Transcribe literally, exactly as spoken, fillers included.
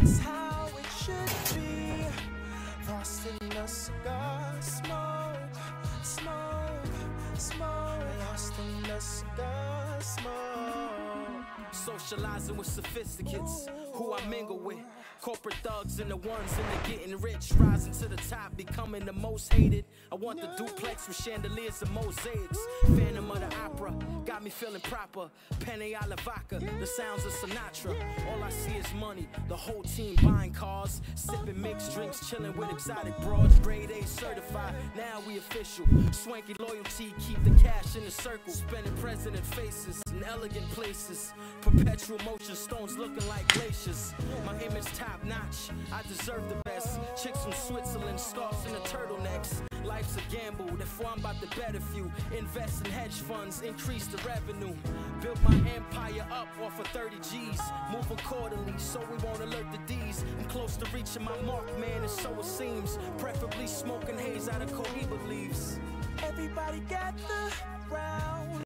It's how it should be. Lost in the cigar smoke, smoke, smoke. Lost in the cigar smoke. Socializing with sophisticates, who I mingle with. Corporate thugs and the ones in the getting rich. Rising to the top, becoming the most hated. I want the duplex with chandeliers and mosaics. Phantom of the opera, got me feeling proper. Penne alla vodka, the sounds of Sinatra. All I see is money, the whole team buying cars. Sipping mixed drinks, chilling with exotic broads. Grade A certified, now we official. Swanky loyalty, keep the cash in the circle. Spending president faces in elegant places. Perpetual motion, stones looking like glaciers. My image top notch, I deserve the best. Chicks from Switzerland, scarves and the turtlenecks. Life's a gamble, therefore I'm about to bet a few. Invest in hedge funds, increase the revenue. Build my empire up off of thirty G's. Move accordingly, so we won't alert the D's. I'm close to reaching my mark, man, and so it seems. Preferably smoking haze out of Cohiba leaves. Everybody gather round.